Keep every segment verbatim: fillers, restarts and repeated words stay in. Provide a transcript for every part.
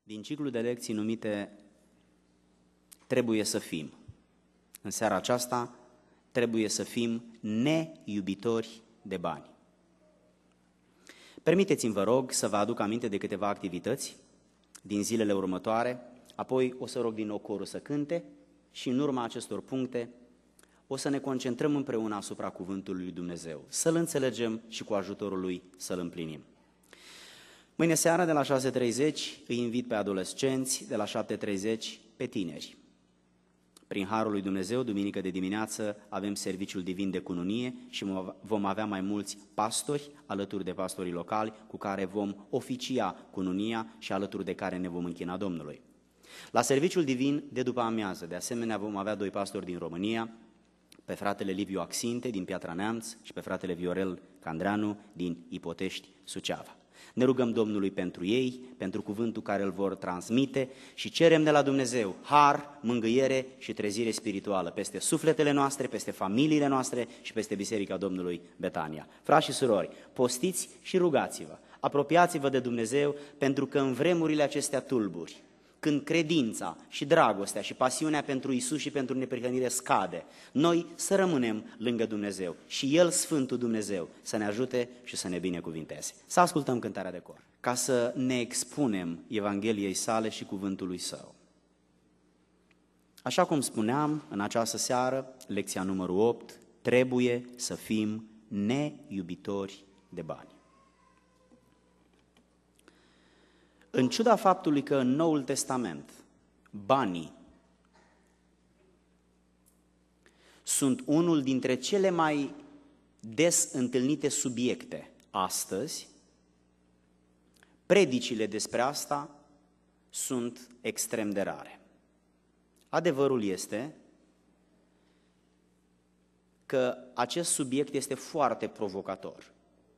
din ciclul de lecții numite Trebuie să fim. În seara aceasta trebuie să fim neiubitori de bani. Permiteți-mi, vă rog, să vă aduc aminte de câteva activități din zilele următoare, apoi o să rog din nou corul să cânte și în urma acestor puncte o să ne concentrăm împreună asupra cuvântului lui Dumnezeu, să-L înțelegem și cu ajutorul Lui să-L împlinim. Mâine seara de la șase și treizeci îi invit pe adolescenți, de la șapte și treizeci pe tineri. Prin Harul lui Dumnezeu, duminică de dimineață, avem serviciul divin de cununie și vom avea mai mulți pastori alături de pastorii locali cu care vom oficia cununia și alături de care ne vom închina Domnului. La serviciul divin de după amiază, de asemenea, vom avea doi pastori din România, pe fratele Liviu Axinte din Piatra Neamț și pe fratele Viorel Candreanu din Ipotești, Suceava. Ne rugăm Domnului pentru ei, pentru cuvântul care îl vor transmite și cerem de la Dumnezeu har, mângâiere și trezire spirituală peste sufletele noastre, peste familiile noastre și peste Biserica Domnului Betania. Frați și surori, postiți și rugați-vă, apropiați-vă de Dumnezeu, pentru că în vremurile acestea tulburi, când credința și dragostea și pasiunea pentru Iisus și pentru neprihănire scade, noi să rămânem lângă Dumnezeu și El, Sfântul Dumnezeu, să ne ajute și să ne binecuvinteze. Să ascultăm cântarea de cor, ca să ne expunem Evangheliei sale și cuvântului Său. Așa cum spuneam, în această seară, lecția numărul opt, trebuie să fim neiubitori de bani. În ciuda faptului că în Noul Testament banii sunt unul dintre cele mai des întâlnite subiecte astăzi, predicile despre asta sunt extrem de rare. Adevărul este că acest subiect este foarte provocator.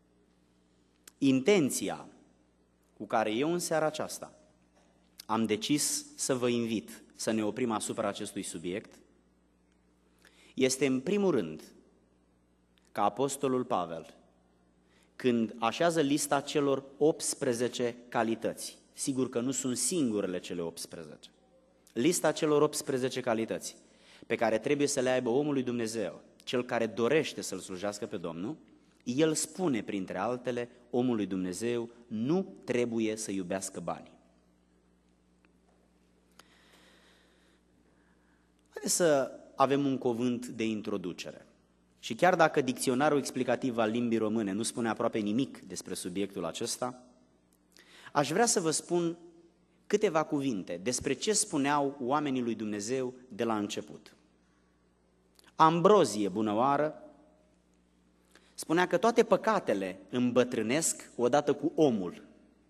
Intenția cu care eu în seara aceasta am decis să vă invit să ne oprim asupra acestui subiect, este în primul rând ca Apostolul Pavel, când așează lista celor optsprezece calități, sigur că nu sunt singurele cele optsprezece, lista celor optsprezece calități pe care trebuie să le aibă omul lui Dumnezeu, cel care dorește să-L slujească pe Domnul, el spune, printre altele, omul lui Dumnezeu nu trebuie să iubească banii. Haideți să avem un cuvânt de introducere. Și chiar dacă dicționarul explicativ al limbii române nu spune aproape nimic despre subiectul acesta, aș vrea să vă spun câteva cuvinte despre ce spuneau oamenii lui Dumnezeu de la început. Ambrozie, bună oară, spunea că toate păcatele îmbătrânesc odată cu omul.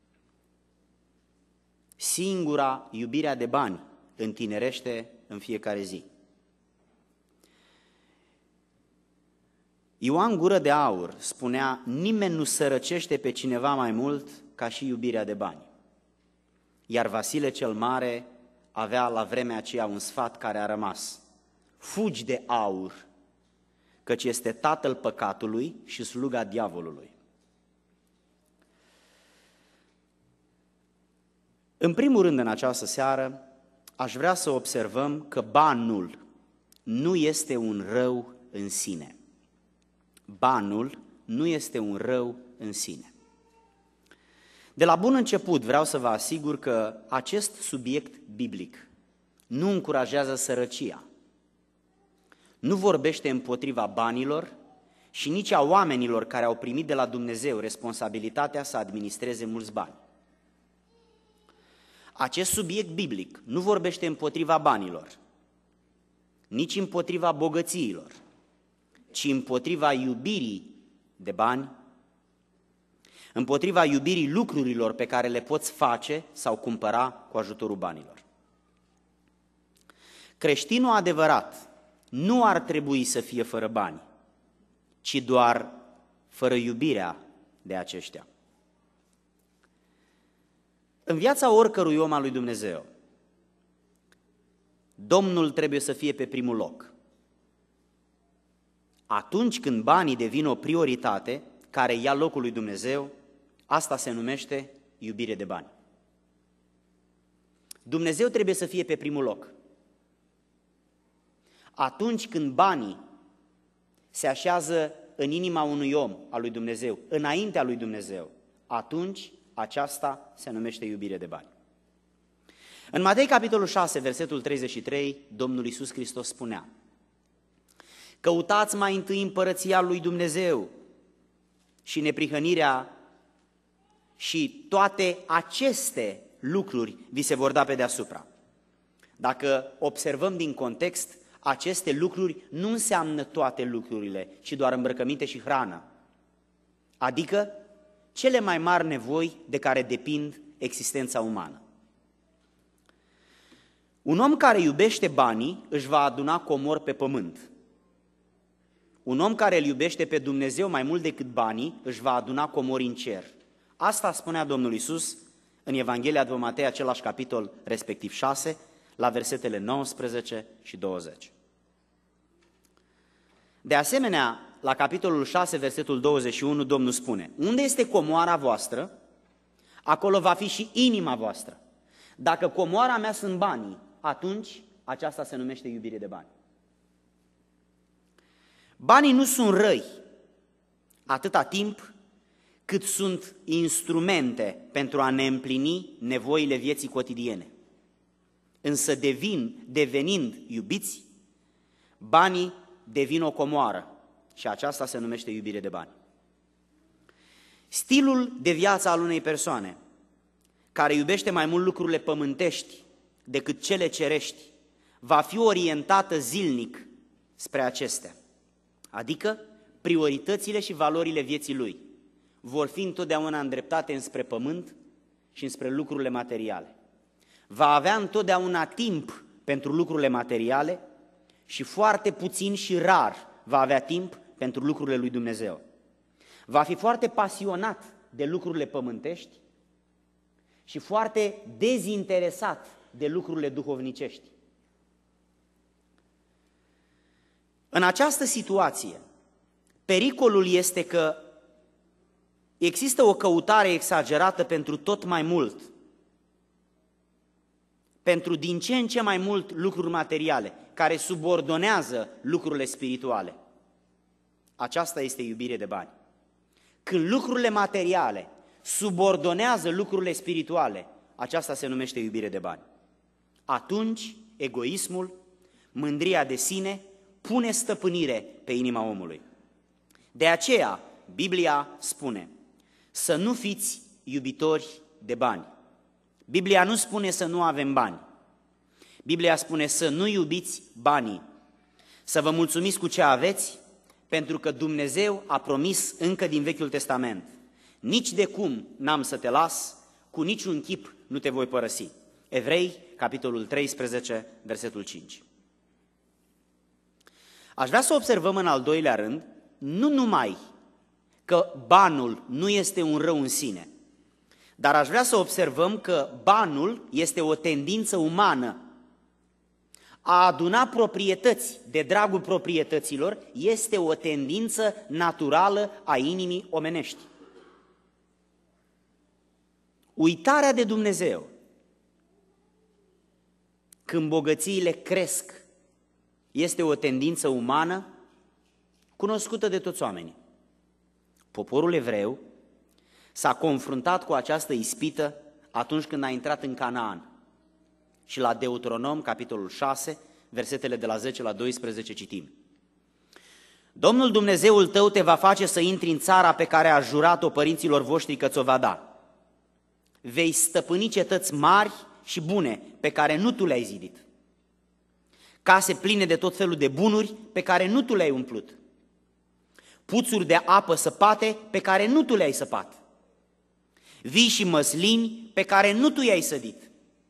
Singura iubirea de bani întinerește în fiecare zi. Ioan Gură de Aur spunea, nimeni nu sărăcește pe cineva mai mult ca și iubirea de bani. Iar Vasile cel Mare avea la vremea aceea un sfat care a rămas. Fugi de aur, căci este tatăl păcatului și sluga diavolului. În primul rând, în această seară, aș vrea să observăm că banul nu este un rău în sine. Banul nu este un rău în sine. De la bun început vreau să vă asigur că acest subiect biblic nu încurajează sărăcia, nu vorbește împotriva banilor și nici a oamenilor care au primit de la Dumnezeu responsabilitatea să administreze mulți bani. Acest subiect biblic nu vorbește împotriva banilor, nici împotriva bogățiilor, ci împotriva iubirii de bani, împotriva iubirii lucrurilor pe care le poți face sau cumpăra cu ajutorul banilor. Creștinul adevărat nu ar trebui să fie fără bani, ci doar fără iubirea de aceștia. În viața oricărui om al lui Dumnezeu, Domnul trebuie să fie pe primul loc. Atunci când banii devin o prioritate care ia locul lui Dumnezeu, asta se numește iubire de bani. Dumnezeu trebuie să fie pe primul loc. Atunci când banii se așează în inima unui om, al lui Dumnezeu, înaintea lui Dumnezeu, atunci aceasta se numește iubire de bani. În Matei, capitolul șase, versetul treizeci și trei, Domnul Iisus Hristos spunea: căutați mai întâi împărăția lui Dumnezeu și neprihănirea și toate aceste lucruri vi se vor da pe deasupra. Dacă observăm din context, aceste lucruri nu înseamnă toate lucrurile, ci doar îmbrăcăminte și hrană, adică cele mai mari nevoi de care depind existența umană. Un om care iubește banii își va aduna comori pe pământ. Un om care îl iubește pe Dumnezeu mai mult decât banii își va aduna comori în cer. Asta spunea Domnul Iisus în Evanghelia după Matei, același capitol, respectiv șase, la versetele nouăsprezece și douăzeci. De asemenea, la capitolul șase, versetul douăzeci și unu, Domnul spune: unde este comoara voastră, acolo va fi și inima voastră. Dacă comoara mea sunt banii, atunci aceasta se numește iubire de bani. Banii nu sunt răi atâta timp cât sunt instrumente pentru a ne împlini nevoile vieții cotidiene. Însă devin, devenind iubiți, banii devin o comoară și aceasta se numește iubire de bani. Stilul de viață al unei persoane care iubește mai mult lucrurile pământești decât cele cerești va fi orientată zilnic spre acestea, adică prioritățile și valorile vieții lui vor fi întotdeauna îndreptate înspre pământ și înspre lucrurile materiale. Va avea întotdeauna timp pentru lucrurile materiale și foarte puțin și rar va avea timp pentru lucrurile lui Dumnezeu. Va fi foarte pasionat de lucrurile pământești și foarte dezinteresat de lucrurile duhovnicești. În această situație, pericolul este că există o căutare exagerată pentru tot mai mult, pentru din ce în ce mai mult lucruri materiale, care subordonează lucrurile spirituale. Aceasta este iubire de bani. Când lucrurile materiale subordonează lucrurile spirituale, aceasta se numește iubire de bani. Atunci, egoismul, mândria de sine, pune stăpânire pe inima omului. De aceea, Biblia spune să nu fiți iubitori de bani. Biblia nu spune să nu avem bani. Biblia spune să nu iubiți banii, să vă mulțumiți cu ce aveți, pentru că Dumnezeu a promis încă din Vechiul Testament: nici de cum n-am să te las, cu niciun chip nu te voi părăsi. Evrei, capitolul treisprezece, versetul cinci. Aș vrea să observăm în al doilea rând, nu numai că banul nu este un rău în sine, dar aș vrea să observăm că banul este o tendință umană. A aduna proprietăți de dragul proprietăților este o tendință naturală a inimii omenești. Uitarea de Dumnezeu, când bogățiile cresc, este o tendință umană cunoscută de toți oamenii. Poporul evreu s-a confruntat cu această ispită atunci când a intrat în Canaan. Și la Deuteronom, capitolul șase, versetele de la zece la doisprezece citim: Domnul Dumnezeul tău te va face să intri în țara pe care a jurat-o părinților voștri că ți-o va da. Vei stăpâni cetăți mari și bune pe care nu tu le-ai zidit, case pline de tot felul de bunuri pe care nu tu le-ai umplut, puțuri de apă săpate pe care nu tu le-ai săpat, vii și măslini pe care nu tu i-ai sădit.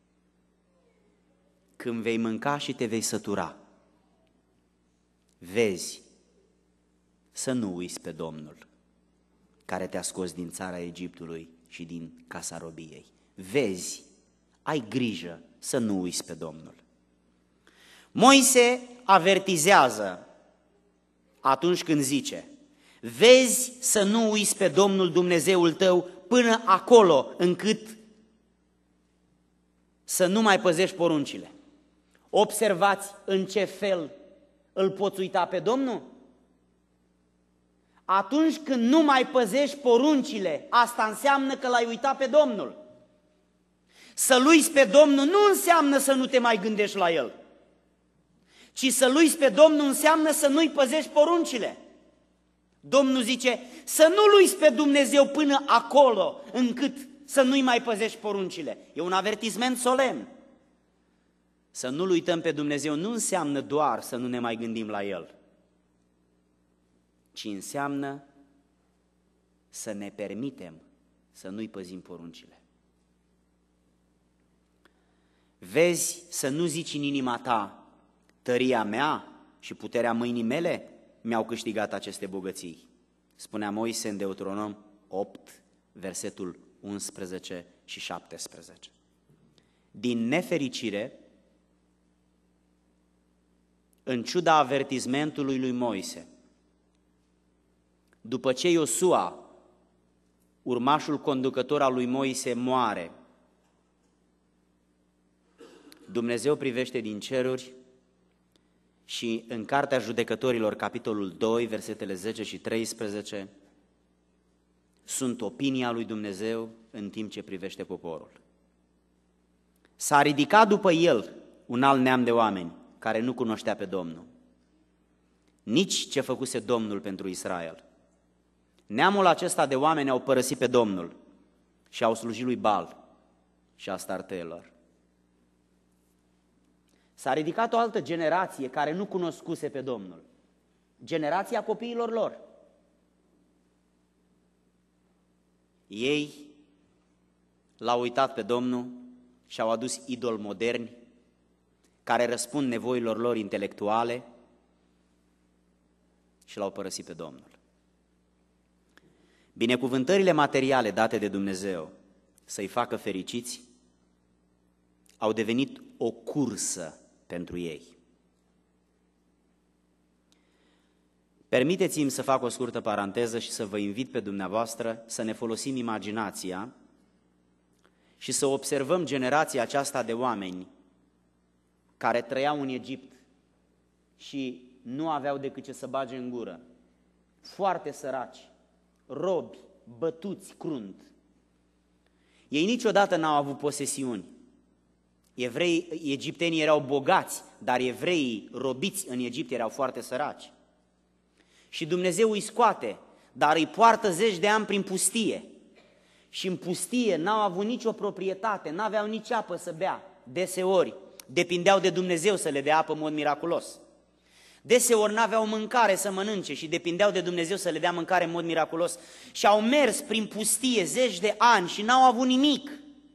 Când vei mânca și te vei sătura, vezi să nu uiți pe Domnul care te-a scos din țara Egiptului și din casa robiei. Vezi, ai grijă să nu uiți pe Domnul. Moise avertizează atunci când zice: vezi să nu uiți pe Domnul Dumnezeul tău până acolo încât să nu mai păzești poruncile. Observați în ce fel îl poți uita pe Domnul? Atunci când nu mai păzești poruncile, asta înseamnă că l-ai uitat pe Domnul. Să-L uiți pe Domnul nu înseamnă să nu te mai gândești la El, ci să-L uiți pe Domnul înseamnă să nu-i păzești poruncile. Domnul zice să nu-L uiți pe Dumnezeu până acolo încât să nu-i mai păzești poruncile. E un avertisment solemn. Să nu-L uităm pe Dumnezeu nu înseamnă doar să nu ne mai gândim la El, ci înseamnă să ne permitem să nu-i păzim poruncile. Vezi să nu zici în inima ta, tăria mea și puterea mâinii mele mi-au câștigat aceste bogății. Spunea Moise în Deuteronom opt, versetul unsprezece și șaptesprezece. Din nefericire, în ciuda avertismentului lui Moise, după ce Iosua, urmașul conducător al lui Moise, moare, Dumnezeu privește din ceruri și în Cartea Judecătorilor, capitolul doi, versetele zece și treisprezece, sunt opinia lui Dumnezeu în timp ce privește poporul. S-a ridicat după el un alt neam de oameni care nu cunoștea pe Domnul, nici ce făcuse Domnul pentru Israel. Neamul acesta de oameni au părăsit pe Domnul și au slujit lui Baal și astarteelor. S-a ridicat o altă generație care nu cunoscuse pe Domnul, generația copiilor lor. Ei l-au uitat pe Domnul și au adus idoli moderni care răspund nevoilor lor intelectuale și l-au părăsit pe Domnul. Binecuvântările materiale date de Dumnezeu să-i facă fericiți au devenit o cursă pentru ei. Permiteți-mi să fac o scurtă paranteză și să vă invit pe dumneavoastră să ne folosim imaginația și să observăm generația aceasta de oameni care trăiau în Egipt și nu aveau decât ce să bage în gură, foarte săraci, robi, bătuți crunt. Ei niciodată n-au avut posesiuni. Evrei, egiptenii erau bogați, dar evreii robiți în Egipt erau foarte săraci. Și Dumnezeu îi scoate, dar îi poartă zeci de ani prin pustie. Și în pustie n-au avut nicio proprietate, n-aveau nici apă să bea. Deseori depindeau de Dumnezeu să le dea apă în mod miraculos. Deseori n-aveau mâncare să mănânce și depindeau de Dumnezeu să le dea mâncare în mod miraculos. Și au mers prin pustie zeci de ani și n-au avut nimic.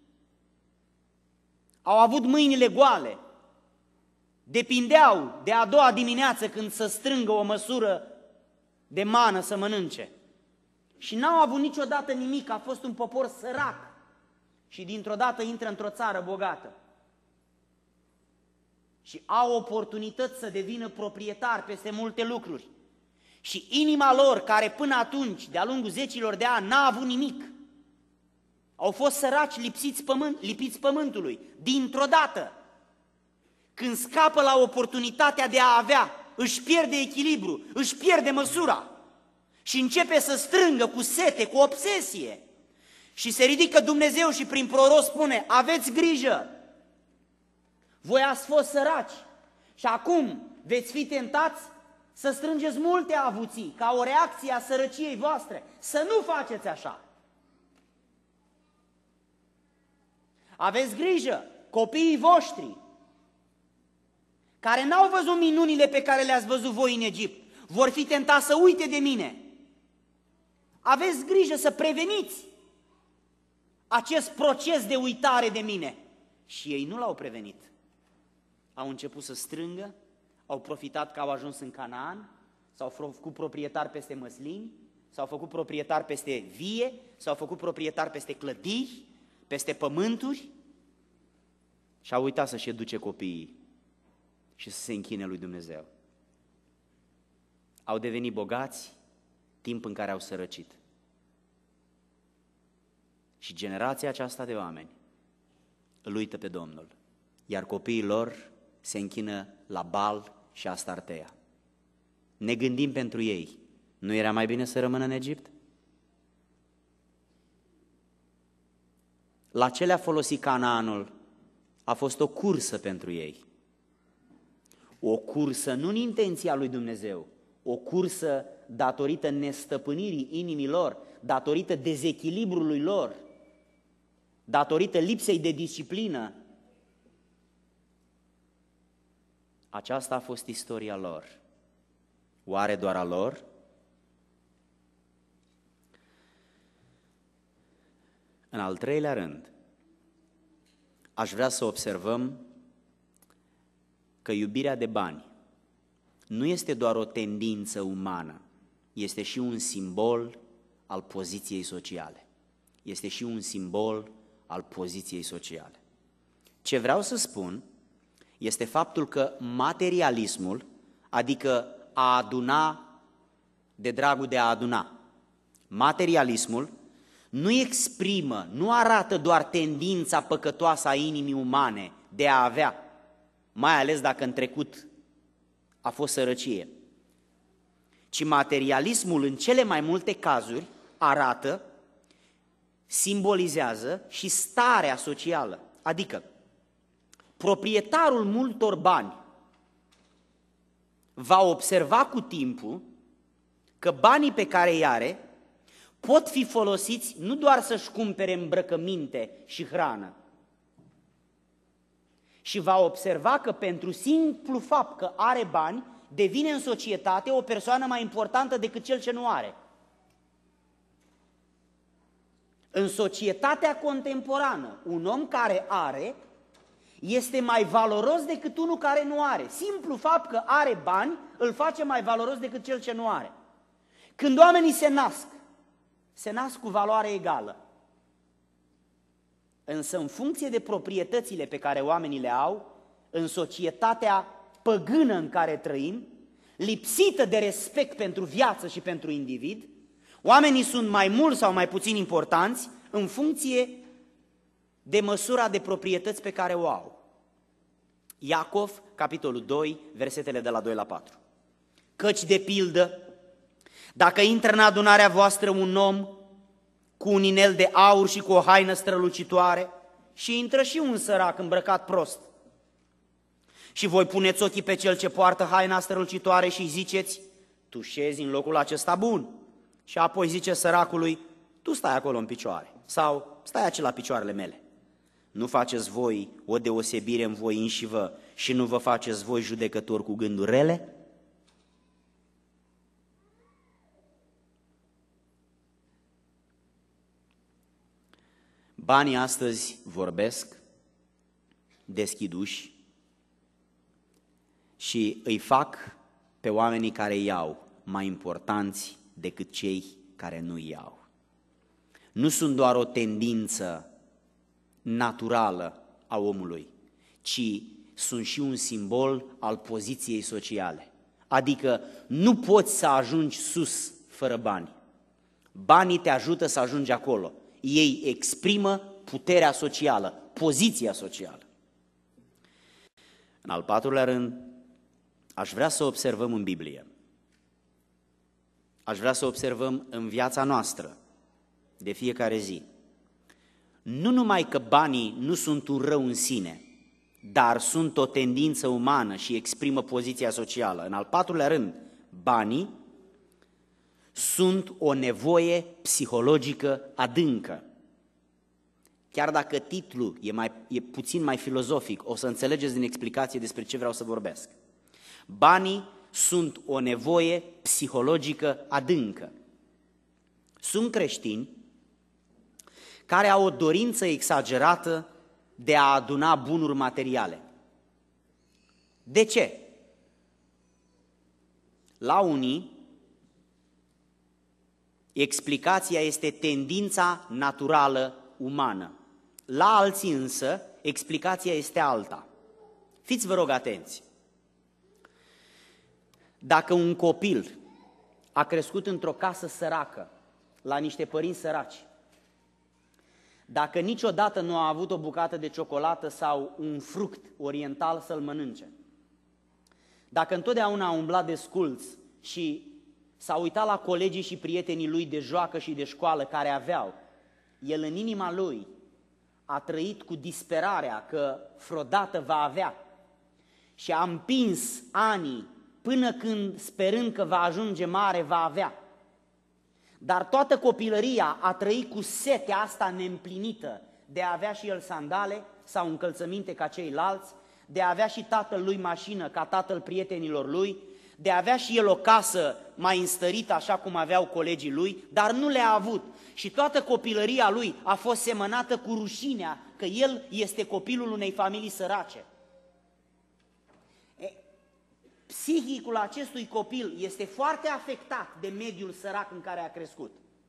Au avut mâinile goale. Depindeau de a doua dimineață când să strângă o măsură de mană să mănânce. Și n-au avut niciodată nimic, a fost un popor sărac. Și dintr-o dată intră într-o țară bogată. Și au oportunități să devină proprietari peste multe lucruri. Și inima lor, care până atunci, de-a lungul zecilor de ani, n-a avut nimic, au fost săraci lipsiți pământ, lipiți pământului, dintr-o dată, când scapă la oportunitatea de a avea, își pierde echilibru, își pierde măsura și începe să strângă cu sete, cu obsesie. Și se ridică Dumnezeu și prin proroc spune, aveți grijă, voi ați fost săraci și acum veți fi tentați să strângeți multe avuții, ca o reacție a sărăciei voastre. Să nu faceți așa. Aveți grijă, copiii voștri, care n-au văzut minunile pe care le-ați văzut voi în Egipt, vor fi tentați să uite de mine. Aveți grijă să preveniți acest proces de uitare de mine. Și ei nu l-au prevenit. Au început să strângă, au profitat că au ajuns în Canaan, s-au făcut proprietari peste măslini, s-au făcut proprietari peste vie, s-au făcut proprietari peste clădiri, peste pământuri și au uitat să-și educe copiii și să se închine lui Dumnezeu. Au devenit bogați timp în care au sărăcit. Și generația aceasta de oameni îl uită pe Domnul, iar copiii lor se închină la Baal și Astartea. Ne gândim pentru ei, nu era mai bine să rămână în Egipt? La ce le-a folosit Canaanul? A fost o cursă pentru ei. O cursă nu în intenția lui Dumnezeu, o cursă datorită nestăpânirii inimilor, datorită dezechilibrului lor, datorită lipsei de disciplină. Aceasta a fost istoria lor. Oare doar a lor? În al treilea rând, aș vrea să observăm că iubirea de bani nu este doar o tendință umană, este și un simbol al poziției sociale. Este și un simbol al poziției sociale. Ce vreau să spun este faptul că materialismul, adică a aduna de dragul de a aduna, materialismul nu exprimă, nu arată doar tendința păcătoasă a inimii umane de a avea, mai ales dacă în trecut a fost sărăcie, ci materialismul în cele mai multe cazuri arată, simbolizează și starea socială, adică proprietarul multor bani va observa cu timpul că banii pe care îi are pot fi folosiți nu doar să-și cumpere îmbrăcăminte și hrană, și va observa că pentru simplu fapt că are bani, devine în societate o persoană mai importantă decât cel ce nu are. În societatea contemporană, un om care are este mai valoros decât unul care nu are. Simplu fapt că are bani îl face mai valoros decât cel ce nu are. Când oamenii se nasc, se nasc cu valoare egală. Însă în funcție de proprietățile pe care oamenii le au, în societatea păgână în care trăim, lipsită de respect pentru viață și pentru individ, oamenii sunt mai mult sau mai puțin importanți în funcție de măsura de proprietăți pe care o au. Iacov, capitolul doi, versetele de la doi la patru. Căci, de pildă, dacă intră în adunarea voastră un om cu un inel de aur și cu o haină strălucitoare și intră și un sărac îmbrăcat prost, și voi puneți ochii pe cel ce poartă haina strălucitoare și îi ziceți: tu șezi în locul acesta bun, și apoi zice săracului: tu stai acolo în picioare, sau stai aici la picioarele mele. Nu faceți voi o deosebire în voi înșivă și nu vă faceți voi judecători cu gânduri rele? Banii astăzi vorbesc, deschid uși și îi fac pe oamenii care iau mai importanți decât cei care nu iau. Nu sunt doar o tendință naturală a omului, ci sunt și un simbol al poziției sociale. Adică nu poți să ajungi sus fără bani. Banii te ajută să ajungi acolo. Ei exprimă puterea socială, poziția socială. În al patrulea rând, aș vrea să observăm în Biblie, aș vrea să observăm în viața noastră, de fiecare zi, nu numai că banii nu sunt un rău în sine, dar sunt o tendință umană și exprimă poziția socială. În al patrulea rând, banii sunt o nevoie psihologică adâncă. Chiar dacă titlul e, mai, e puțin mai filozofic, o să înțelegeți din explicație despre ce vreau să vorbesc. Banii sunt o nevoie psihologică adâncă. Sunt creștini care au o dorință exagerată de a aduna bunuri materiale. De ce? La unii, explicația este tendința naturală umană. La alții însă, explicația este alta. Fiți, vă rog, atenți. Dacă un copil a crescut într-o casă săracă, la niște părinți săraci, dacă niciodată nu a avut o bucată de ciocolată sau un fruct oriental să-l mănânce, dacă întotdeauna a umblat desculț și s-a uitat la colegii și prietenii lui de joacă și de școală care aveau, el în inima lui a trăit cu disperarea că vreodată va avea și a împins anii până când, sperând că va ajunge mare, va avea. Dar toată copilăria a trăit cu setea asta neîmplinită de a avea și el sandale sau încălțăminte ca ceilalți, de a avea și tatăl lui mașină ca tatăl prietenilor lui, de a avea și el o casă mai înstărită așa cum aveau colegii lui, dar nu le-a avut. Și toată copilăria lui a fost semănată cu rușinea că el este copilul unei familii sărace. E, psihicul acestui copil este foarte afectat de mediul sărac în care a crescut.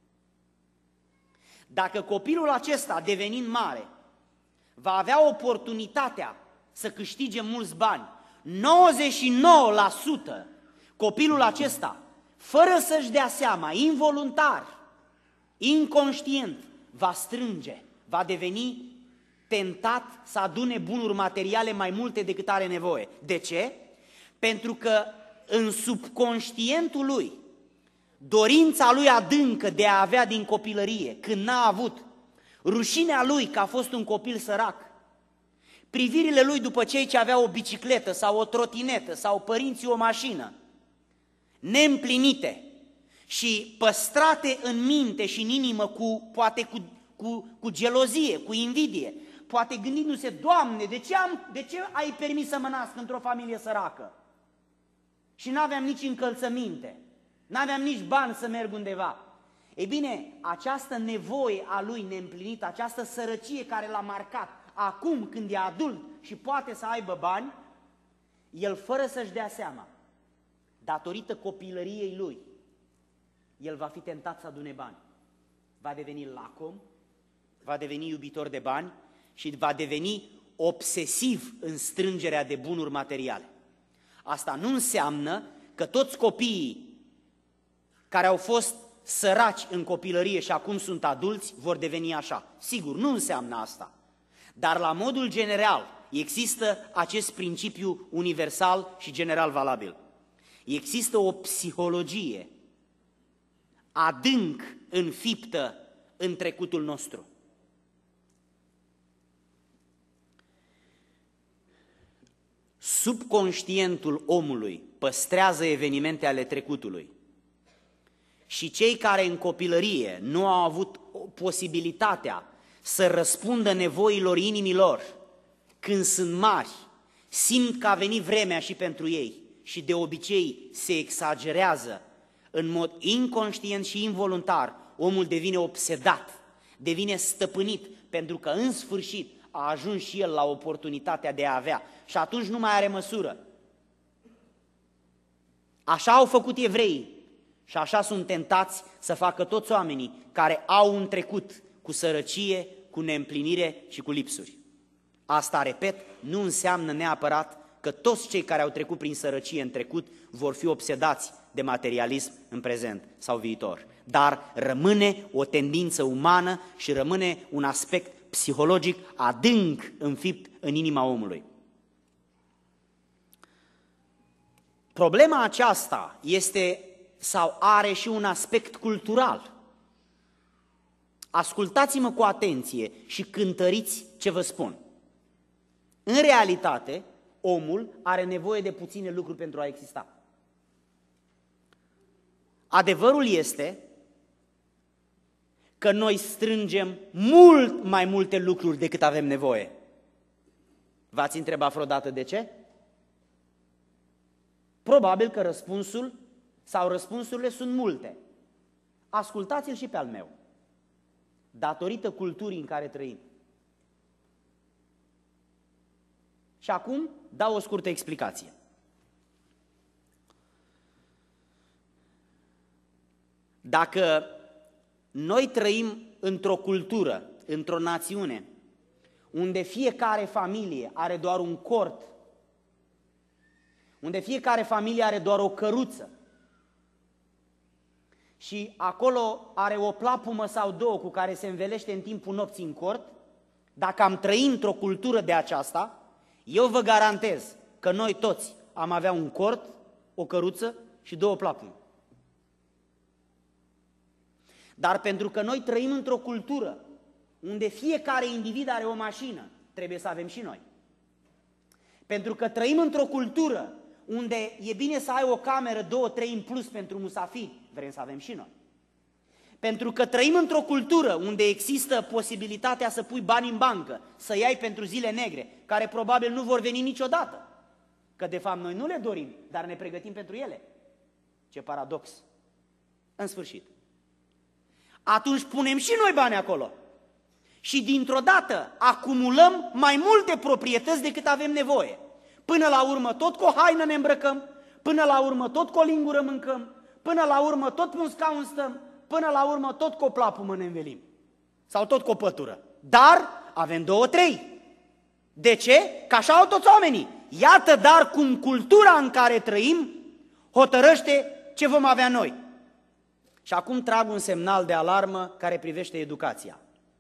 Dacă copilul acesta, devenind mare, va avea oportunitatea să câștige mulți bani, nouăzeci și nouă la sută copilul acesta, fără să-și dea seama, involuntar, inconștient, va strânge, va deveni tentat să adune bunuri materiale mai multe decât are nevoie. De ce? Pentru că în subconștientul lui, dorința lui adâncă de a avea din copilărie, când n-a avut, rușinea lui că a fost un copil sărac, privirile lui după cei ce aveau o bicicletă sau o trotinetă sau părinții o mașină, neîmplinite și păstrate în minte și în inimă cu, poate cu, cu, cu gelozie, cu invidie, poate gândindu-se, Doamne, de ce, am, de ce ai permis să mă nasc într-o familie săracă? Și n-aveam nici încălțăminte, n-aveam nici bani să merg undeva. Ei bine, această nevoie a lui neîmplinită, această sărăcie care l-a marcat, acum când e adult și poate să aibă bani, el fără să-și dea seama, datorită copilăriei lui, el va fi tentat să adune bani. Va deveni lacom, va deveni iubitor de bani și va deveni obsesiv în strângerea de bunuri materiale. Asta nu înseamnă că toți copiii care au fost săraci în copilărie și acum sunt adulți vor deveni așa. Sigur, nu înseamnă asta. Dar la modul general există acest principiu universal și general valabil. Există o psihologie adânc înfiptă în trecutul nostru. Subconștientul omului păstrează evenimente ale trecutului. Și cei care în copilărie nu au avut posibilitatea să răspundă nevoilor inimilor, când sunt mari, simt că a venit vremea și pentru ei și de obicei se exagerează, în mod inconștient și involuntar, omul devine obsedat, devine stăpânit, pentru că în sfârșit a ajuns și el la oportunitatea de a avea și atunci nu mai are măsură. Așa au făcut evreii și așa sunt tentați să facă toți oamenii care au un trecut cu sărăcie, cu neîmplinire și cu lipsuri. Asta, repet, nu înseamnă neapărat că toți cei care au trecut prin sărăcie în trecut vor fi obsedați de materialism în prezent sau viitor. Dar rămâne o tendință umană și rămâne un aspect psihologic adânc înfipt în inima omului. Problema aceasta este sau are și un aspect cultural. Ascultați-mă cu atenție și cântăriți ce vă spun. În realitate, omul are nevoie de puține lucruri pentru a exista. Adevărul este că noi strângem mult mai multe lucruri decât avem nevoie. V-ați întrebat vreodată de ce? Probabil că răspunsul sau răspunsurile sunt multe. Ascultați-l și pe al meu. Datorită culturii în care trăim. Și acum dau o scurtă explicație. Dacă noi trăim într-o cultură, într-o națiune, unde fiecare familie are doar un cort, unde fiecare familie are doar o căruță și acolo are o plapumă sau două cu care se învelește în timpul nopții în cort, dacă am trăit într-o cultură de aceasta, eu vă garantez că noi toți am avea un cort, o căruță și două plapume. Dar pentru că noi trăim într-o cultură unde fiecare individ are o mașină, trebuie să avem și noi. Pentru că trăim într-o cultură unde e bine să ai o cameră, două, trei în plus pentru musafiri, vrem să avem și noi. Pentru că trăim într-o cultură unde există posibilitatea să pui bani în bancă, să iai pentru zile negre, care probabil nu vor veni niciodată. Că de fapt noi nu le dorim, dar ne pregătim pentru ele. Ce paradox! În sfârșit. Atunci punem și noi bani acolo. Și dintr-o dată acumulăm mai multe proprietăți decât avem nevoie. Până la urmă tot cu o haină ne îmbrăcăm, până la urmă tot cu o lingură mâncăm, până la urmă tot pe un scaun stăm, până la urmă tot cu o plapumă ne învelim. Sau tot cu o pătură. Dar avem două, trei. De ce? Că așa au toți oamenii. Iată dar cum cultura în care trăim hotărăște ce vom avea noi. Și acum trag un semnal de alarmă care privește educația.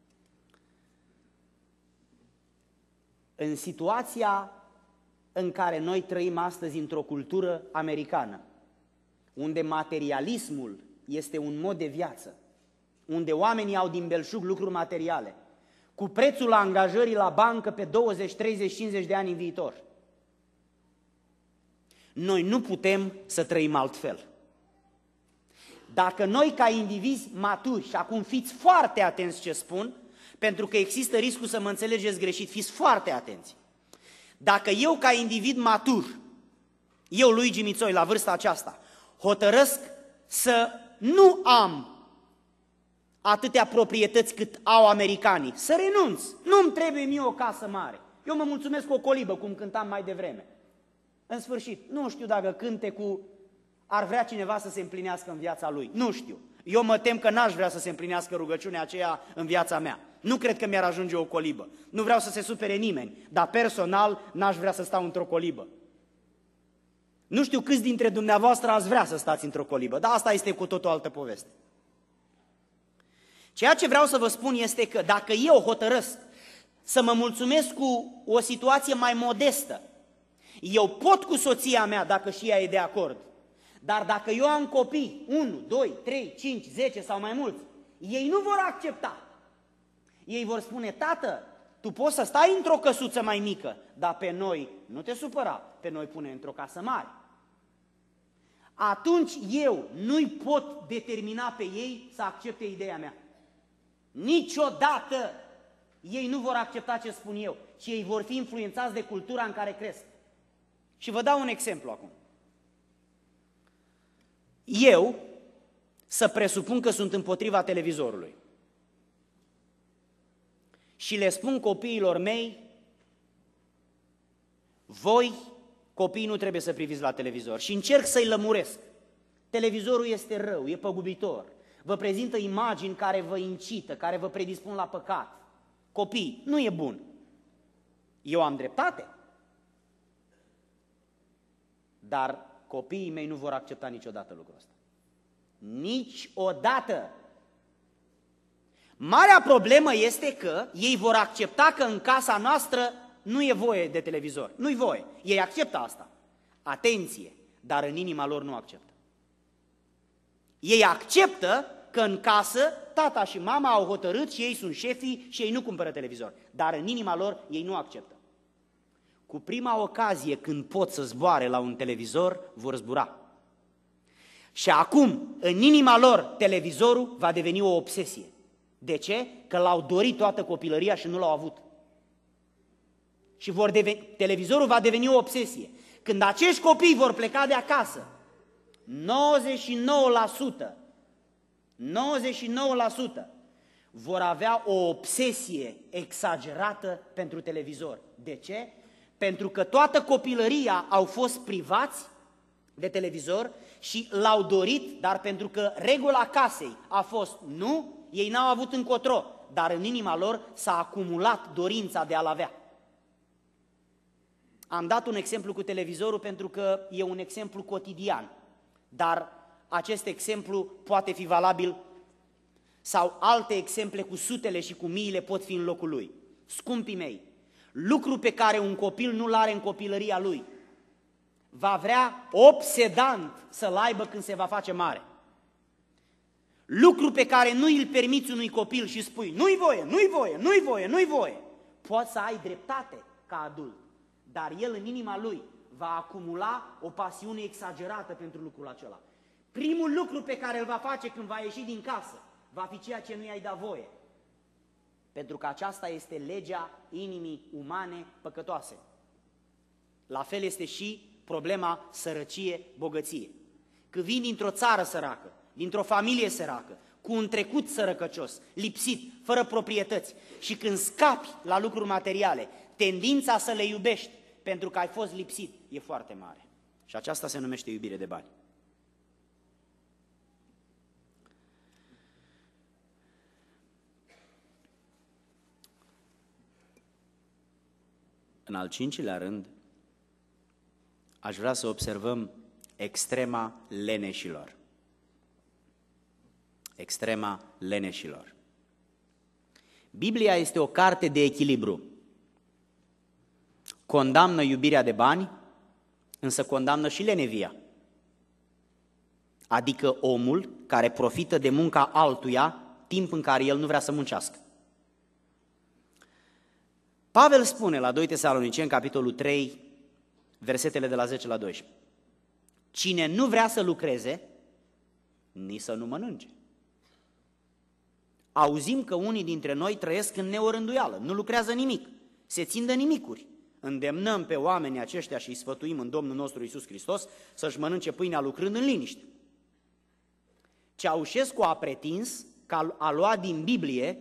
În situația în care noi trăim astăzi într-o cultură americană, unde materialismul este un mod de viață, unde oamenii au din belșug lucruri materiale, cu prețul angajării la bancă pe douăzeci, treizeci, cincizeci de ani în viitor, noi nu putem să trăim altfel. Dacă noi ca indivizi maturi, și acum fiți foarte atenți ce spun, pentru că există riscul să mă înțelegeți greșit, fiți foarte atenți. Dacă eu ca individ matur, eu Luigi Mițoi la vârsta aceasta, hotărăsc să nu am atâtea proprietăți cât au americanii, să renunț, nu-mi trebuie mie o casă mare, eu mă mulțumesc cu o colibă, cum cântam mai devreme. În sfârșit, nu știu dacă cântecul ar vrea cineva să se împlinească în viața lui, nu știu. Eu mă tem că n-aș vrea să se împlinească rugăciunea aceea în viața mea. Nu cred că mi-ar ajunge o colibă. Nu vreau să se supere nimeni, dar personal n-aș vrea să stau într-o colibă. Nu știu câți dintre dumneavoastră ați vrea să stați într-o colibă, dar asta este cu tot o altă poveste. Ceea ce vreau să vă spun este că dacă eu hotărăsc să mă mulțumesc cu o situație mai modestă, eu pot cu soția mea dacă și ea e de acord, dar dacă eu am copii, unu, doi, trei, cinci, zece sau mai mulți, ei nu vor accepta. Ei vor spune, tată, tu poți să stai într-o căsuță mai mică, dar pe noi, nu te supăra, pe noi pune într-o casă mare. Atunci eu nu-i pot determina pe ei să accepte ideea mea. Niciodată ei nu vor accepta ce spun eu, ci ei vor fi influențați de cultura în care cresc. Și vă dau un exemplu acum. Eu să presupun că sunt împotriva televizorului și le spun copiilor mei, voi, copiii, nu trebuie să priviți la televizor, și încerc să-i lămuresc. Televizorul este rău, e păgubitor, vă prezintă imagini care vă incită, care vă predispun la păcat. Copii, nu e bun. Eu am dreptate, dar copiii mei nu vor accepta niciodată lucrul ăsta. Niciodată. Marea problemă este că ei vor accepta că în casa noastră nu e voie de televizor. Nu-i voie. Ei acceptă asta. Atenție, dar în inima lor nu acceptă. Ei acceptă că în casă tata și mama au hotărât și ei sunt șefii și ei nu cumpără televizor. Dar în inima lor ei nu acceptă. Cu prima ocazie când pot să zboare la un televizor, vor zbura. Și acum, în inima lor, televizorul va deveni o obsesie. De ce? Că l-au dorit toată copilăria și nu l-au avut. Și vor deveni, televizorul va deveni o obsesie. Când acești copii vor pleca de acasă, nouăzeci și nouă la sută, nouăzeci și nouă la sută vor avea o obsesie exagerată pentru televizor. De ce? Pentru că toată copilăria au fost privați de televizor și l-au dorit, dar pentru că regula casei a fost nu, ei n-au avut încotro, dar în inima lor s-a acumulat dorința de a-l avea. Am dat un exemplu cu televizorul pentru că e un exemplu cotidian, dar acest exemplu poate fi valabil sau alte exemple cu sutele și cu miile pot fi în locul lui. Scumpii mei, lucru pe care un copil nu-l are în copilăria lui, va vrea obsedant să-l aibă când se va face mare. Lucru pe care nu îl permiți unui copil și spui, nu-i voie, nu-i voie, nu-i voie, nu-i voie. Poți să ai dreptate ca adult, dar el în inima lui va acumula o pasiune exagerată pentru lucrul acela. Primul lucru pe care îl va face când va ieși din casă, va fi ceea ce nu i-ai dat voie. Pentru că aceasta este legea inimii umane păcătoase. La fel este și problema sărăcie-bogăție. Că vin dintr-o țară săracă, dintr-o familie săracă, cu un trecut sărăcăcios, lipsit, fără proprietăți, și când scapi la lucruri materiale, tendința să le iubești pentru că ai fost lipsit e foarte mare. Și aceasta se numește iubire de bani. În al cincilea rând, aș vrea să observăm extrema leneșilor. Extrema leneșilor. Biblia este o carte de echilibru. Condamnă iubirea de bani, însă condamnă și lenevia. Adică omul care profită de munca altuia, timp în care el nu vrea să muncească. Pavel spune la doi Tesaloniceni, capitolul trei, versetele de la zece la doisprezece. Cine nu vrea să lucreze, nici să nu mănânce. Auzim că unii dintre noi trăiesc în neorânduială, nu lucrează nimic, se țin de nimicuri. Îndemnăm pe oamenii aceștia și îi sfătuim în Domnul nostru Iisus Hristos să-și mănânce pâinea lucrând în liniște. Ceaușescu a pretins că a luat din Biblie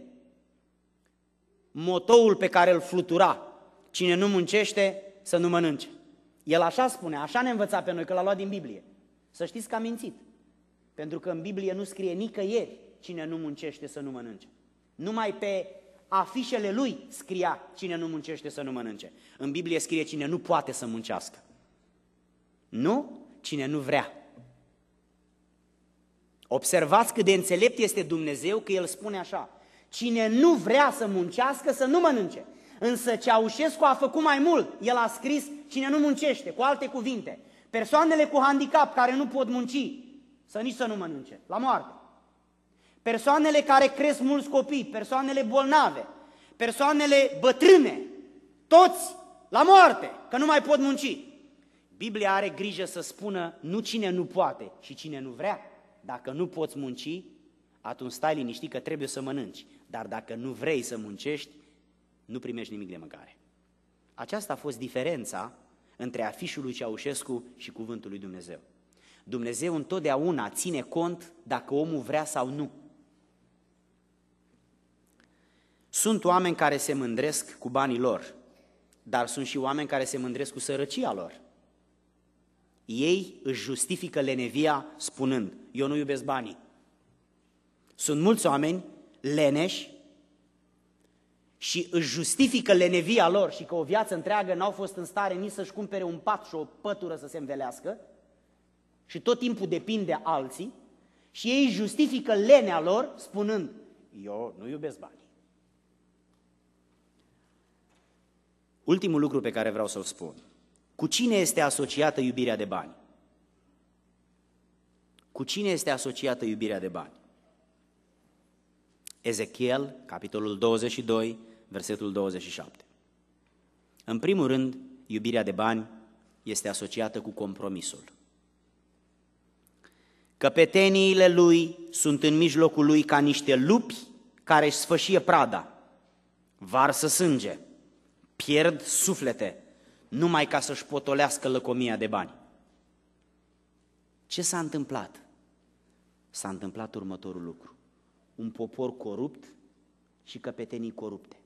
motoul pe care îl flutura, cine nu muncește să nu mănânce. El așa spune, așa ne învăța pe noi, că l-a luat din Biblie. Să știți că a mințit, pentru că în Biblie nu scrie nicăieri cine nu muncește să nu mănânce. Numai pe afișele lui scria cine nu muncește să nu mănânce. În Biblie scrie cine nu poate să muncească. Nu, cine nu vrea. Observați cât de înțelept este Dumnezeu că El spune așa, cine nu vrea să muncească să nu mănânce. Însă Ceaușescu a făcut mai mult, el a scris cine nu muncește, cu alte cuvinte, persoanele cu handicap care nu pot munci, să nici să nu mănânce, la moarte. Persoanele care cresc mulți copii, persoanele bolnave, persoanele bătrâne, toți la moarte, că nu mai pot munci. Biblia are grijă să spună nu cine nu poate, ci cine nu vrea. Dacă nu poți munci, atunci stai liniștit că trebuie să mănânci. Dar dacă nu vrei să muncești, nu primești nimic de mâncare. Aceasta a fost diferența între afișul lui Ceaușescu și cuvântul lui Dumnezeu. Dumnezeu întotdeauna ține cont dacă omul vrea sau nu. Sunt oameni care se mândresc cu banii lor, dar sunt și oameni care se mândresc cu sărăcia lor. Ei își justifică lenevia spunând, eu nu iubesc banii. Sunt mulți oameni leneși și își justifică lenevia lor și că o viață întreagă n-au fost în stare nici să-și cumpere un pat și o pătură să se învelească și tot timpul depind de alții și ei justifică lenea lor spunând, eu nu iubesc banii. Ultimul lucru pe care vreau să-l spun. Cu cine este asociată iubirea de bani? Cu cine este asociată iubirea de bani? Ezechiel, capitolul douăzeci și doi, versetul douăzeci și șapte. În primul rând, iubirea de bani este asociată cu compromisul. Căpeteniile lui sunt în mijlocul lui ca niște lupi care își sfășie prada, varsă sânge, pierd suflete, numai ca să-și potolească lăcomia de bani. Ce s-a întâmplat? S-a întâmplat următorul lucru. Un popor corupt și căpetenii corupte.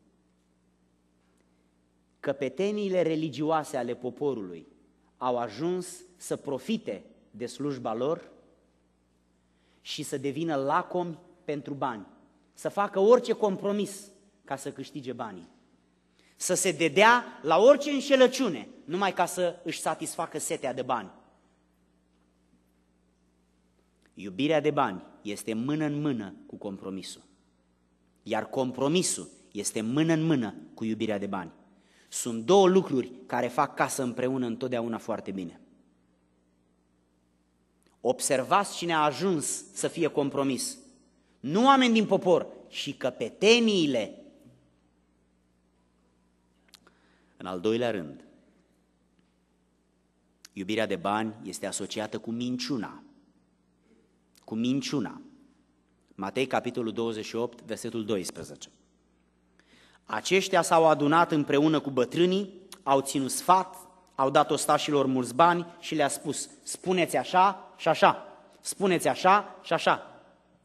Căpeteniile religioase ale poporului au ajuns să profite de slujba lor și să devină lacomi pentru bani, să facă orice compromis ca să câștige banii, să se dedea la orice înșelăciune, numai ca să își satisfacă setea de bani. Iubirea de bani este mână în mână cu compromisul. Iar compromisul este mână în mână cu iubirea de bani. Sunt două lucruri care fac casă împreună întotdeauna foarte bine. Observați cine a ajuns să fie compromis. Nu oameni din popor, ci căpeteniile. În al doilea rând, iubirea de bani este asociată cu minciuna. Cu minciuna. Matei, capitolul douăzeci și opt, versetul doisprezece. Aceștia s-au adunat împreună cu bătrânii, au ținut sfat, au dat ostașilor mulți bani și le-a spus: spuneți așa și așa, spuneți așa și așa.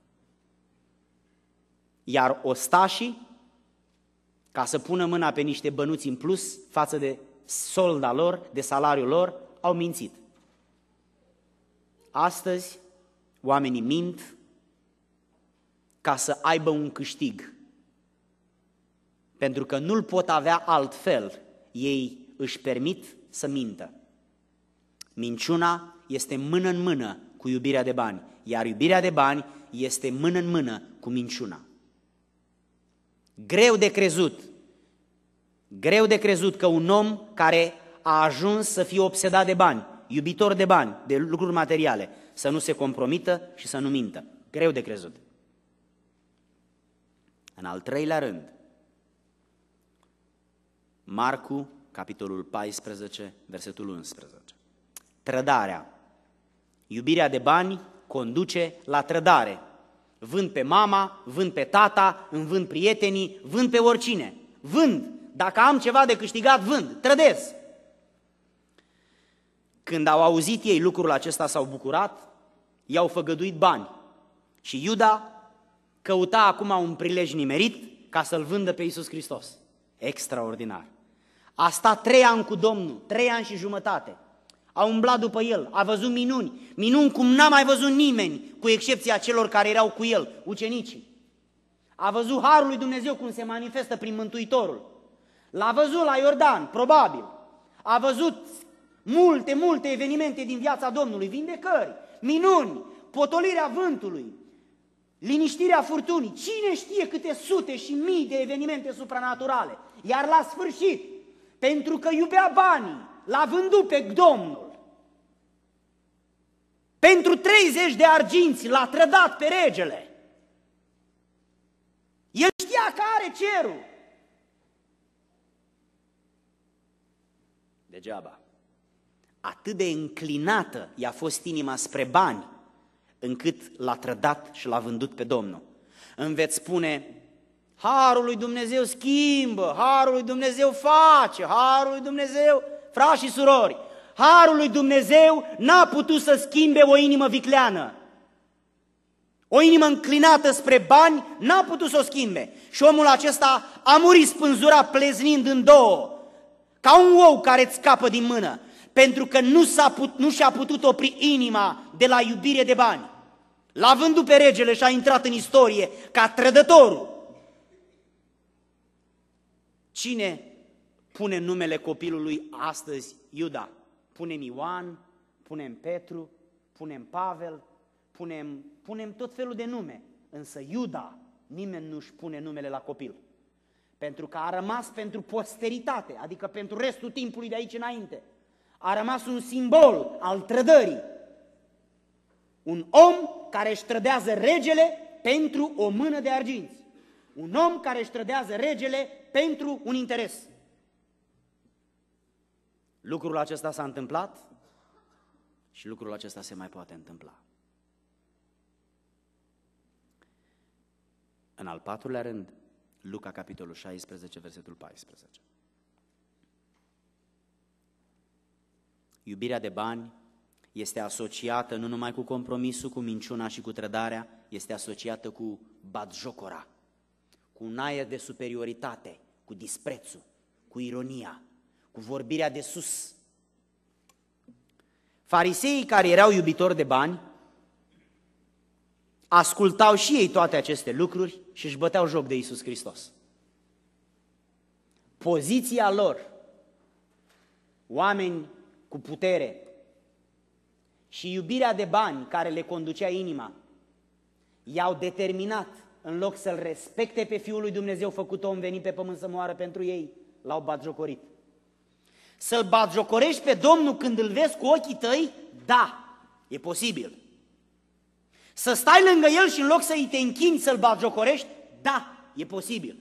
Iar ostașii, ca să pună mâna pe niște bănuți în plus față de solda lor, de salariul lor, au mințit. Astăzi, oamenii mint ca să aibă un câștig. Pentru că nu-l pot avea altfel, ei își permit să mintă. Minciuna este mână în mână cu iubirea de bani, iar iubirea de bani este mână în mână cu minciuna. Greu de crezut, greu de crezut că un om care a ajuns să fie obsedat de bani, iubitor de bani, de lucruri materiale, să nu se compromită și să nu mintă. Greu de crezut. În al treilea rând, Marcu, capitolul paisprezece, versetul unsprezece. Trădarea. Iubirea de bani conduce la trădare. Vând pe mama, vând pe tata, îmi vând prietenii, vând pe oricine. Vând. Dacă am ceva de câștigat, vând. Trădez. Când au auzit ei lucrul acesta, s-au bucurat, i-au făgăduit bani. Și Iuda căuta acum un prilej nimerit ca să-L vândă pe Iisus Hristos. Extraordinar. A stat trei ani cu Domnul, trei ani și jumătate. A umblat după El, a văzut minuni, minuni cum n-a mai văzut nimeni, cu excepția celor care erau cu El, ucenicii. A văzut harul lui Dumnezeu cum se manifestă prin Mântuitorul. L-a văzut la Iordan, probabil. A văzut multe, multe evenimente din viața Domnului, vindecări, minuni, potolirea vântului, liniștirea furtunii. Cine știe câte sute și mii de evenimente supranaturale. Iar la sfârșit, pentru că iubea banii, l-a vândut pe Domnul. Pentru treizeci de arginți l-a trădat pe regele. El știa că are cerul. Degeaba. Atât de înclinată i-a fost inima spre bani, încât l-a trădat și l-a vândut pe Domnul. Îmi veți spune: harul lui Dumnezeu schimbă, harul lui Dumnezeu face, harul lui Dumnezeu... Frați și surori, harul lui Dumnezeu n-a putut să schimbe o inimă vicleană. O inimă înclinată spre bani n-a putut să o schimbe. Și omul acesta a murit spânzurat, pleznind în două, ca un ou care îți scapă din mână, pentru că nu, s-a put, nu și-a putut opri inima de la iubire de bani. L-a vândut pe regele și a intrat în istorie ca trădătorul. Cine pune numele copilului astăzi? Iuda. Punem Ioan, punem Petru, punem Pavel, punem, punem tot felul de nume. Însă Iuda, nimeni nu-și pune numele la copil. Pentru că a rămas pentru posteritate, adică pentru restul timpului de aici înainte. A rămas un simbol al trădării. Un om care își trădează regele pentru o mână de arginți. Un om care își trădează regele pentru un interes. Lucrul acesta s-a întâmplat și lucrul acesta se mai poate întâmpla. În al patrulea rând, Luca, capitolul șaisprezece, versetul paisprezece. Iubirea de bani este asociată nu numai cu compromisul, cu minciuna și cu trădarea, este asociată cu batjocora, cu un aer de superioritate, cu disprețul, cu ironia, cu vorbirea de sus. Fariseii, care erau iubitori de bani, ascultau și ei toate aceste lucruri și își băteau joc de Iisus Hristos. Poziția lor, oameni cu putere și iubirea de bani care le conducea inima i-au determinat, în loc să-L respecte pe Fiul lui Dumnezeu făcut om venit pe pământ să moară pentru ei, l-au batjocorit. Să-L batjocorești pe Domnul când îl vezi cu ochii tăi? Da, e posibil. Să stai lângă El și în loc să-i te închini să-L batjocorești? Da, e posibil.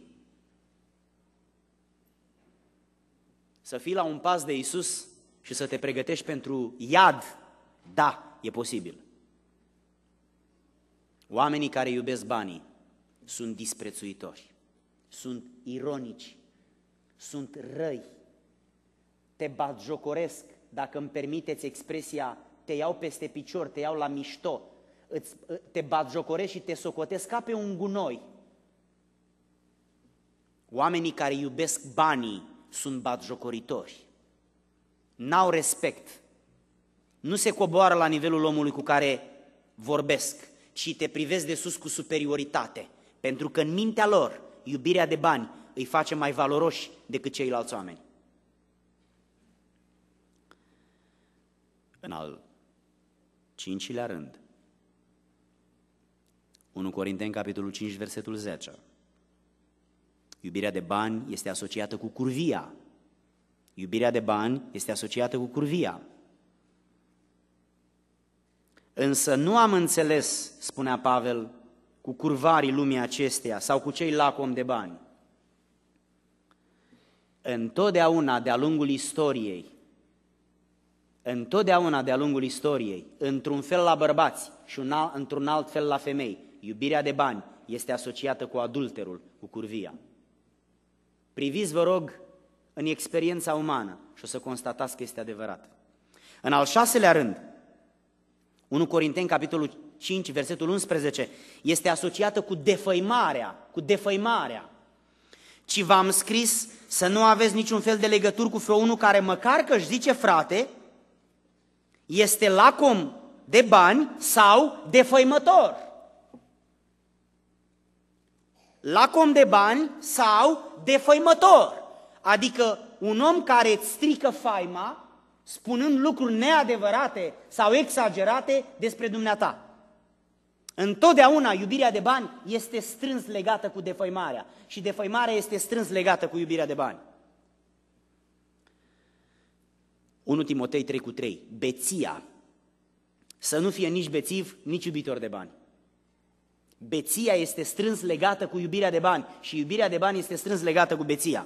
Să fii la un pas de Iisus și să te pregătești pentru iad? Da, e posibil. Oamenii care iubesc banii sunt disprețuitori, sunt ironici, sunt răi, te batjocoresc, dacă îmi permiteți expresia, te iau peste picior, te iau la mișto, îți, te batjocoresc și te socotesc ca pe un gunoi. Oamenii care iubesc banii sunt batjocoritori, n-au respect, nu se coboară la nivelul omului cu care vorbesc, ci te privesc de sus cu superioritate, pentru că în mintea lor iubirea de bani îi face mai valoroși decât ceilalți oameni. În al cincilea rând, unu Corinteni, capitolul cinci, versetul zece. Iubirea de bani este asociată cu curvia. Iubirea de bani este asociată cu curvia. Însă nu am înțeles, spunea Pavel, cu curvarii lumii acesteia sau cu cei lacomi de bani. Întotdeauna de-a lungul istoriei, întotdeauna de-a lungul istoriei, într-un fel la bărbați și un alt, într-un alt fel la femei, iubirea de bani este asociată cu adulterul, cu curvia. Priviți, vă rog, în experiența umană și o să constatați că este adevărat. În al șaselea rând, unu Corinteni, capitolul cinci, versetul unsprezece, este asociată cu defăimarea, cu defăimarea. Ci v-am scris să nu aveți niciun fel de legături cu vreunul care, măcar că își zice frate, este lacom de bani sau defăimător. Lacom de bani sau defăimător. Adică un om care îți strică faima, spunând lucruri neadevărate sau exagerate despre dumneata. Întotdeauna iubirea de bani este strâns legată cu defăimarea și defăimarea este strâns legată cu iubirea de bani. unu Timotei trei cu trei. Beția. Să nu fie nici bețiv, nici iubitor de bani. Beția este strâns legată cu iubirea de bani și iubirea de bani este strâns legată cu beția.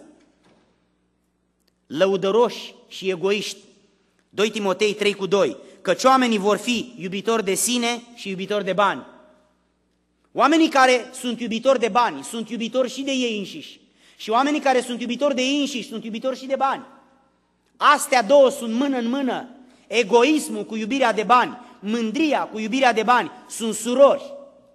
Lăudăroși și egoiști. doi Timotei trei cu doi. Căci oamenii vor fi iubitori de sine și iubitori de bani. Oamenii care sunt iubitori de bani sunt iubitori și de ei înșiși. Și oamenii care sunt iubitori de ei înșiși sunt iubitori și de bani. Astea două sunt mână în mână. Egoismul cu iubirea de bani, mândria cu iubirea de bani sunt surori.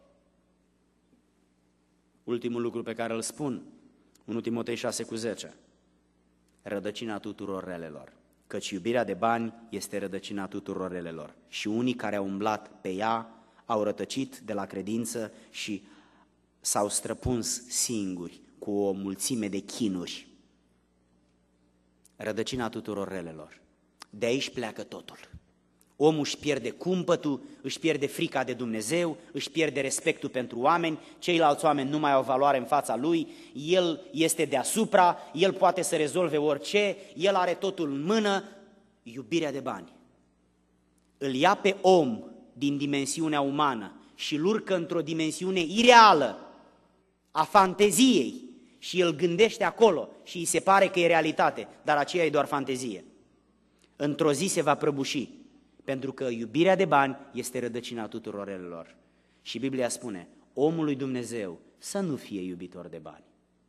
Ultimul lucru pe care îl spun, unu Timotei șase cu zece. Rădăcina tuturor relelor. Căci iubirea de bani este rădăcina tuturor relelor. Și unii care au umblat pe ea au rătăcit de la credință și s-au străpuns singuri cu o mulțime de chinuri. Rădăcina tuturor relelor. De aici pleacă totul. Omul își pierde cumpătul, își pierde frica de Dumnezeu, își pierde respectul pentru oameni, ceilalți oameni nu mai au valoare în fața lui, el este deasupra, el poate să rezolve orice, el are totul în mână, iubirea de bani. Îl ia pe om din dimensiunea umană și îl urcă într-o dimensiune ireală a fanteziei și îl gândește acolo și îi se pare că e realitate, dar aceea e doar fantezie. Într-o zi se va prăbuși. Pentru că iubirea de bani este rădăcina tuturor relelor. Și Biblia spune, omul lui Dumnezeu să nu fie iubitor de bani.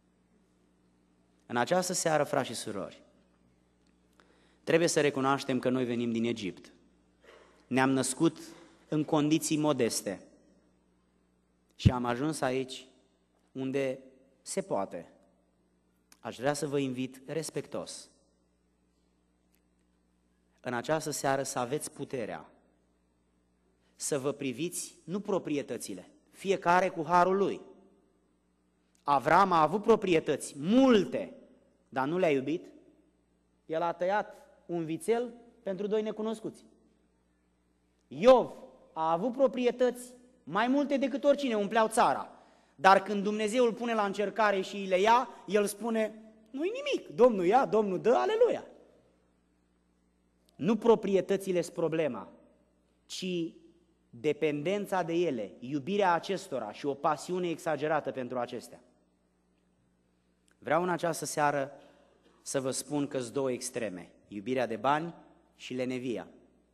În această seară, frați și surori, trebuie să recunoaștem că noi venim din Egipt. Ne-am născut în condiții modeste și am ajuns aici unde se poate. Aș vrea să vă invit respectos în această seară să aveți puterea să vă priviți nu proprietățile, fiecare cu harul lui. Avram a avut proprietăți, multe, dar nu le-a iubit. El a tăiat un vițel pentru doi necunoscuți. Iov a avut proprietăți mai multe decât oricine, umpleau țara. Dar când Dumnezeu îl pune la încercare și îi le ia, el spune, nu-i nimic, Domnul ia, Domnul dă, aleluia. Nu proprietățile sunt problema, ci dependența de ele, iubirea acestora și o pasiune exagerată pentru acestea. Vreau în această seară să vă spun că sunt două extreme, iubirea de bani și lenevia.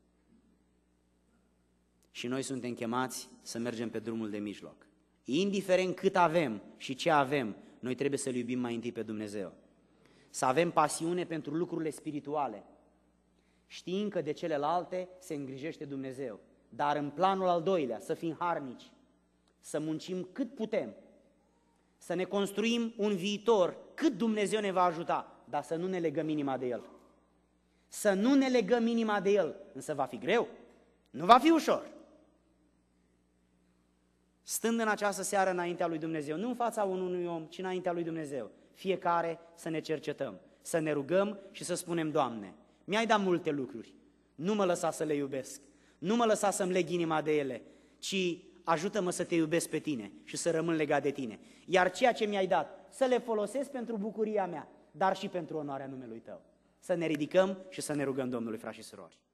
Și noi suntem chemați să mergem pe drumul de mijloc. Indiferent cât avem și ce avem, noi trebuie să-L iubim mai întâi pe Dumnezeu. Să avem pasiune pentru lucrurile spirituale, știind că de celelalte se îngrijește Dumnezeu. Dar în planul al doilea, să fim harnici, să muncim cât putem, să ne construim un viitor cât Dumnezeu ne va ajuta, dar să nu ne legăm inima de El. Să nu ne legăm inima de El, însă va fi greu, nu va fi ușor. Stând în această seară înaintea lui Dumnezeu, nu în fața unui om, ci înaintea lui Dumnezeu, fiecare să ne cercetăm, să ne rugăm și să spunem, Doamne, mi-ai dat multe lucruri, nu mă lăsa să le iubesc, nu mă lăsa să-mi leg inima de ele, ci ajută-mă să te iubesc pe tine și să rămân legat de tine. Iar ceea ce mi-ai dat, să le folosesc pentru bucuria mea, dar și pentru onoarea numelui Tău. Să ne ridicăm și să ne rugăm Domnului, frați și surori.